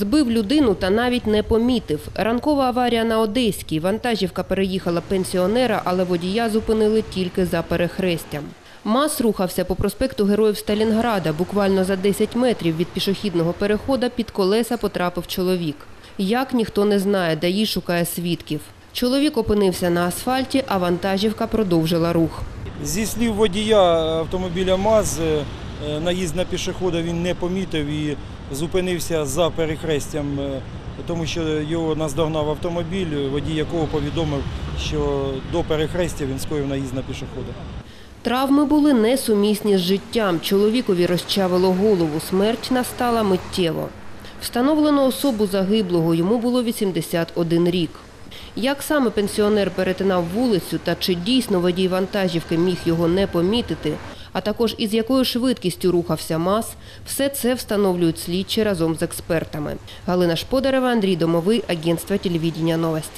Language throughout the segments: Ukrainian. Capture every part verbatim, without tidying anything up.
Збив людину та навіть не помітив. Ранкова аварія на Одеській. Вантажівка переїхала пенсіонера, але водія зупинили тільки за перехрестям. МАЗ рухався по проспекту Героїв Сталінграда. Буквально за десять метрів від пішохідного переходу під колеса потрапив чоловік. Як, ніхто не знає, ДАІ шукає свідків. Чоловік опинився на асфальті, а вантажівка продовжила рух. Зі слів водія автомобіля МАЗ, наїзд на пішохода він не помітив і зупинився за перехрестям, тому що його наздогнав автомобіль, водій якого повідомив, що до перехрестя він скоїв наїзд на пішохода. Травми були несумісні з життям. Чоловікові розчавило голову. Смерть настала миттєво. Встановлено особу загиблого, йому було вісімдесят один рік. Як саме пенсіонер перетинав вулицю та чи дійсно водій вантажівки міг його не помітити, а також із якою швидкістю рухався МАЗ, все це встановлюють слідчі разом з експертами. Галина Шподарева, Андрій Домовий, агентство телевидения «Новости».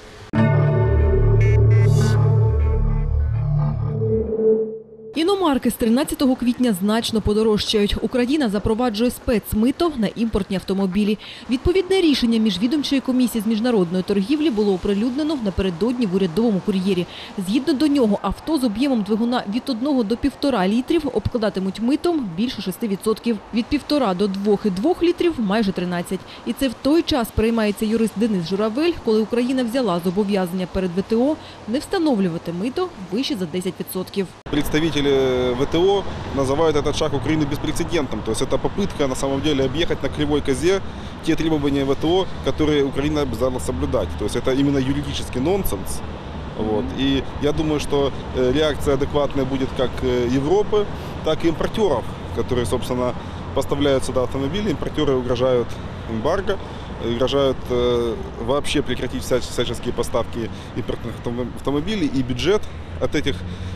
Іномарки з тринадцятого квітня значно подорожчають. Україна запроваджує спецмито на імпортні автомобілі. Відповідне рішення Міжвідомчої комісії з міжнародної торгівлі було оприлюднено напередодні в урядовому кур'єрі. Згідно до нього, авто з об'ємом двигуна від одного до півтора літрів обкладатимуть митом більше шести відсотків. Від півтора до двох і двох літрів – майже тринадцять. І це в той час переймається юрист Денис Журавель, коли Україна взяла зобов'язання перед ВТО не встановлювати мито вище за десять відсотків. Представители ВТО называют этот шаг Украины беспрецедентным. То есть это попытка на самом деле объехать на кривой козе те требования ВТО, которые Украина обязана соблюдать. То есть это именно юридический нонсенс. Вот. И я думаю, что реакция адекватная будет как Европы, так и импортеров, которые, собственно, поставляют сюда автомобили. Импортеры угрожают эмбарго, угрожают э, вообще прекратить вся, всяческие поставки импортных автомобилей, и бюджет от этих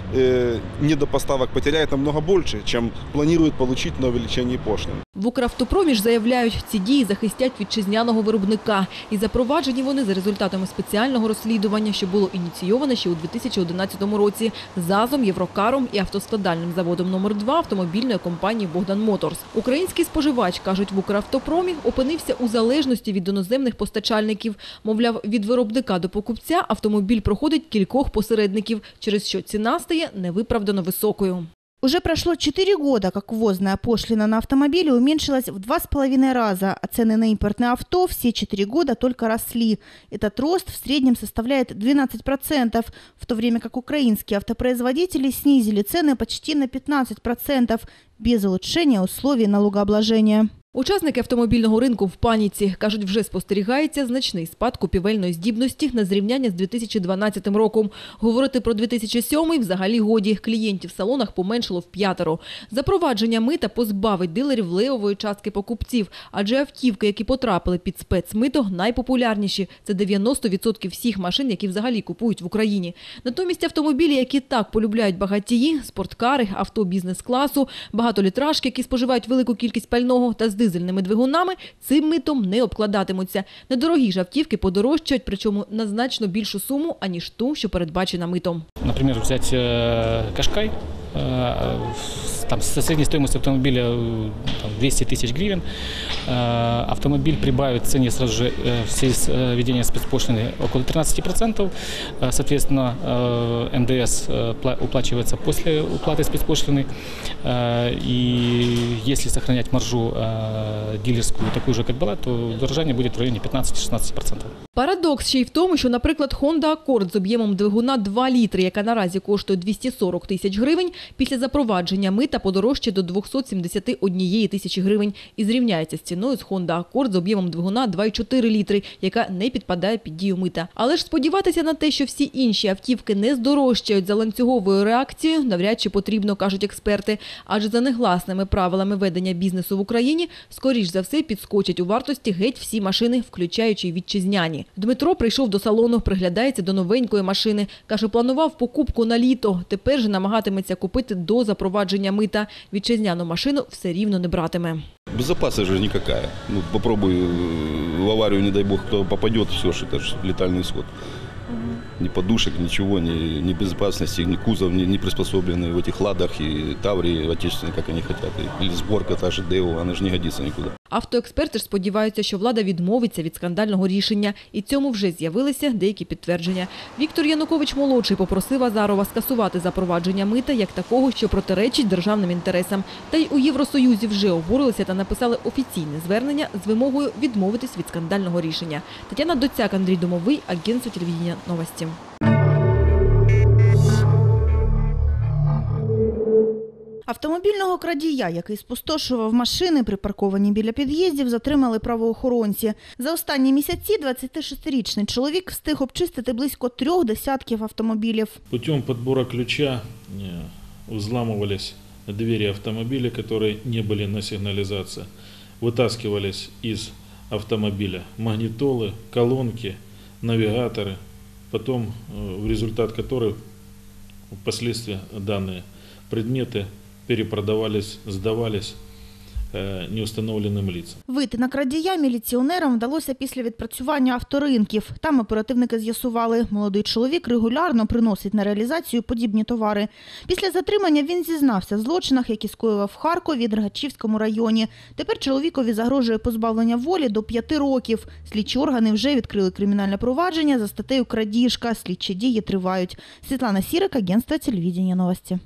э, недопоставок потеряет намного больше, чем планируют получить на увеличении пошлин. В Укравтопромі ж заявляють, ці дії захистять вітчизняного виробника. І запроваджені вони за результатами спеціального розслідування, що було ініційоване ще у дві тисячі одинадцятому році ЗАЗом, Єврокаром і автоскладальним заводом номер два автомобільної компанії «Богдан Моторс». Український споживач, кажуть в Укравтопромі, опинився у залежності від іноземних постачальників. Мовляв, від виробника до покупця автомобіль проходить кількох посередників, через що ціна стає невиправдано високою. Уже прошло четыре года, как ввозная пошлина на автомобили уменьшилась в два с половиной раза, а цены на импортные авто все четыре года только росли. Этот рост в среднем составляет двенадцать процентов, в то время как украинские автопроизводители снизили цены почти на пятнадцать процентов без улучшения условий налогообложения. Учасники автомобільного ринку в паніці. Кажуть, вже спостерігається значний спад купівельної здібності на зрівняння з дві тисячі дванадцятим роком. Говорити про дві тисячі сьомий взагалі годі. Клієнтів в салонах поменшало в п'ятеро. Запровадження мита позбавить дилерів левової частки покупців. Адже автівки, які потрапили під спецмито, найпопулярніші. Це дев'яносто відсотків всіх машин, які взагалі купують в Україні. Натомість автомобілі, які так полюбляють багатії, спорткари, авто бізнес-класу, багатолітражки, які споживають велику кількість пального та з дизельними двигунами, цим митом не обкладатимуться. Недорогі ж автівки подорожчають, причому на значно більшу суму, аніж ту, що передбачена митом. Наприклад, взяти Кашкай, там, со средней стоимостью автомобиля там, двести тысяч гривен. Автомобиль прибавит в цене сразу же в связи с введением спецпошлины около тринадцати процентов. Соответственно, эн дэ эс уплачивается после уплаты спецпошлины. И если сохранять маржу дилерскую такую же, как была, то удорожание будет в районе п'ятнадцять-шістнадцять процентів. Парадокс ще й в тому, що, наприклад, Honda Accord з об'ємом двигуна два літри, яка наразі коштує двісті сорок тисяч гривень, після запровадження мита подорожчає до двохсот сімдесяти однієї тисячі гривень і зрівняється з ціною з Honda Accord з об'ємом двигуна два і чотири літри, яка не підпадає під дію мита. Але ж сподіватися на те, що всі інші автівки не здорожчають за ланцюговою реакцією, навряд чи потрібно, кажуть експерти. Адже за негласними правилами ведення бізнесу в Україні, скоріш за все, підскочать у вартості геть всі машини, включаючи й вітчизняні. Дмитро прийшов до салону, приглядається до новенької машини. Каже, планував покупку на літо. Тепер же намагатиметься купити до запровадження мита. Вітчизняну машину все рівно не братиме. Безопасность же никакая. Ну, попробуй в аварию, не дай бог, кто попадет, все, что это же летальный исход. Ни подушек, ничего, ни, ни безопасности, ни кузов, ни, ни приспособленный в этих ладах и Таврии отечественные, как они хотят. Или сборка та же Део, она же не годится никуда. Автоексперти ж сподіваються, що влада відмовиться від скандального рішення. І цьому вже з'явилися деякі підтвердження. Віктор Янукович-молодший попросив Азарова скасувати запровадження мита як такого, що протиречить державним інтересам. Та й у Євросоюзі вже обурилися та написали офіційне звернення з вимогою відмовитись від скандального рішення. Тетяна Доцяк, Андрій Домовий, агентство телевидения «Новости». Автомобільного крадія, який спустошував машини, припарковані біля під'їздів, затримали правоохоронці. За останні місяці двадцятишестирічний чоловік встиг обчистити близько трьох десятків автомобілів. Путем подбора ключа взламывались двери автомобиля, которые не были на сигнализации, вытаскивались из автомобиля магнитолы, колонки, навигаторы, потом в результат которых впоследствии данные предметы перепродавались, сдавались неустановленим лицам. Вийти на крадія міліціонерам вдалося після відпрацювання авторинків. Там оперативники з'ясували, молодий чоловік регулярно приносить на реалізацію подібні товари. Після затримання він зізнався в злочинах, які скоював в Харкові, Дергачівському районі. Тепер чоловікові загрожує позбавлення волі до п'яти років. Слідчі органи вже відкрили кримінальне провадження за статтею «Крадіжка». Слідчі дії тривають. Світлана Сірик, агентство телевидения «Новости».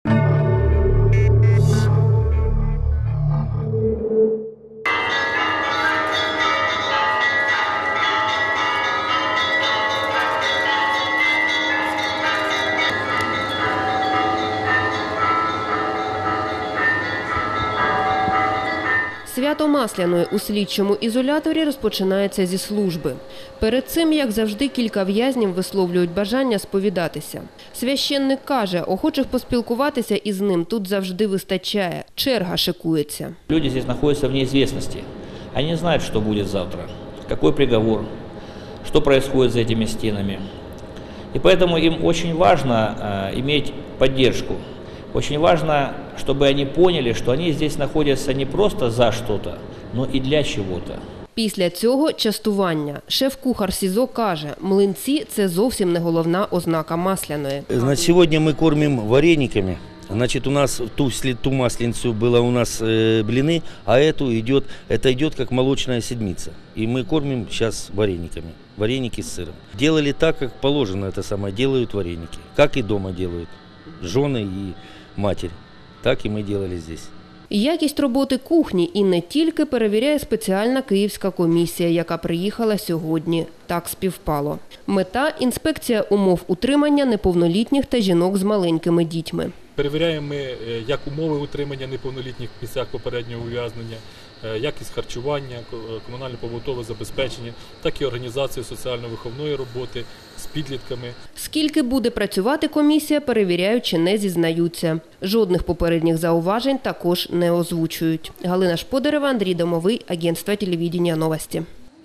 Свято Масляної у слідчому ізоляторі розпочинається зі служби. Перед цим, як завжди, кілька в'язнів висловлюють бажання сповідатися. Священник каже, охочих поспілкуватися із ним тут завжди вистачає. Черга шикується. Люди тут знаходяться в неізвісності. Вони не знають, що буде завтра, який приговор, що відбувається за цими стінами. І тому їм дуже важливо мати підтримку. Очень важно, чтобы они поняли, что они здесь находятся не просто за что-то, но и для чего-то. Після цього частування. Шеф-кухар СІЗО каже, млинці – це зовсім не головна ознака Масляної. Значит, сегодня мы кормим варениками. Значит, у нас ту, ту масленицу было у нас э, блины, а эту идет, это идет как молочная седмица. И мы кормим сейчас варениками. Вареники с сыром. Делали так, как положено, это самое, делают вареники. Как и дома делают. Жены и матери. Так і ми робили здесь. Якість роботи кухні і не тільки перевіряє спеціальна київська комісія, яка приїхала сьогодні. Так співпало. Мета – інспекція умов утримання неповнолітніх та жінок з маленькими дітьми. Перевіряємо ми як умови утримання неповнолітніх в місцях попереднього ув'язнення, якість харчування, комунально-побутове забезпечення, так і організацію соціально-виховної роботи з підлітками. Скільки буде працювати комісія, перевіряючи, не зізнаються. Жодних попередніх зауважень також не озвучують. Галина Шподарева, Андрій Домовий, агентство телевидения «Новости».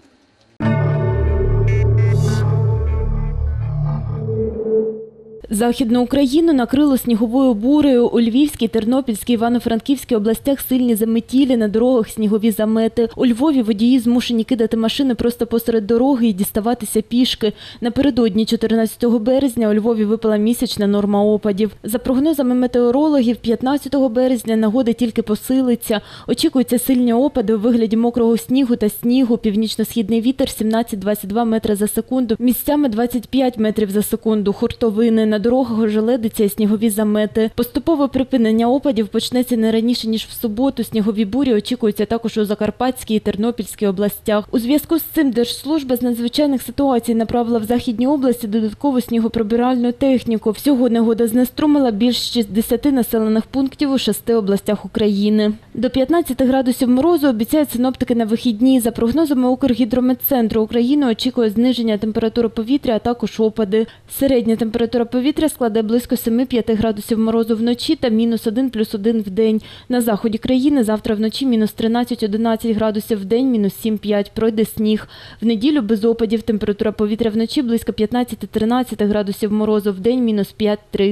Західну Україну накрило сніговою бурею. У Львівській, Тернопільській, Івано-Франківській областях сильні заметілі, на дорогах снігові замети. У Львові водії змушені кидати машини просто посеред дороги і діставатися пішки. Напередодні чотирнадцятого березня у Львові випала місячна норма опадів. За прогнозами метеорологів, п'ятнадцятого березня нагода тільки посилиться. Очікуються сильні опади у вигляді мокрого снігу та снігу. Північно-східний вітер сімнадцять - двадцять два метри за секунду, місцями двадцять п'ять метрів за секунду. Хуртовини. На дорогах ожеледиться і снігові замети. Поступове припинення опадів почнеться не раніше, ніж в суботу. Снігові бурі очікуються також у Закарпатській і Тернопільській областях. У зв'язку з цим Держслужба з надзвичайних ситуацій направила в Західній області додаткову снігоприбиральну техніку. Всього негода знеструмила більш шістдесят населених пунктів у шести областях України. До п'ятнадцяти градусів морозу обіцяють синоптики на вихідні. За прогнозами Укргідрометцентру, Україну очікує зниження температури повітря, а також опади. Середня температура повітря складе близько семи-п'яти градусів морозу вночі та мінус один плюс один в день. На заході країни завтра вночі мінус тринадцять - одинадцять градусів в день, мінус сім - п'ять, пройде сніг. В неділю без опадів температура повітря вночі близько п'ятнадцяти - тринадцяти градусів морозу в день, мінус п'ять - три.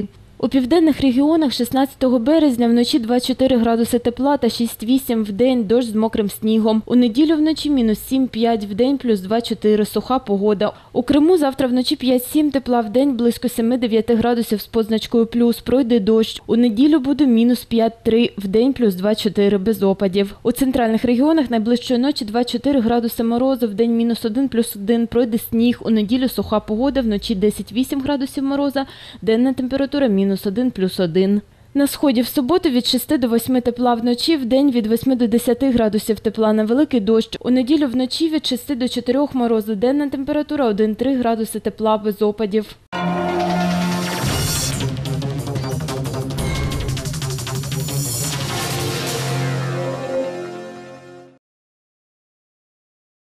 У південних регіонах шістнадцятого березня вночі двадцять чотири градуси тепла та шість вісім в день, дощ з мокрим снігом. У неділю вночі мінус сім п'ять в день, плюс два чотири, суха погода. У Криму завтра вночі п'ять сім тепла в день, близько сім дев'ять градусів з позначкою плюс, пройде дощ. У неділю буде мінус п'ять три в день, плюс два чотири, без опадів. У центральних регіонах найближчої ночі двадцять чотири градуси морозу, в день мінус один плюс один, пройде сніг. У неділю суха погода, вночі десять вісім градусів мороза, денна температура мінус один плюс один. На сході в суботу від шести до восьми тепла вночі, в день від восьми до десяти градусів тепла, на великий дощ. У неділю вночі від шести до чотирьох морозу, денна температура один три градуси тепла, без опадів.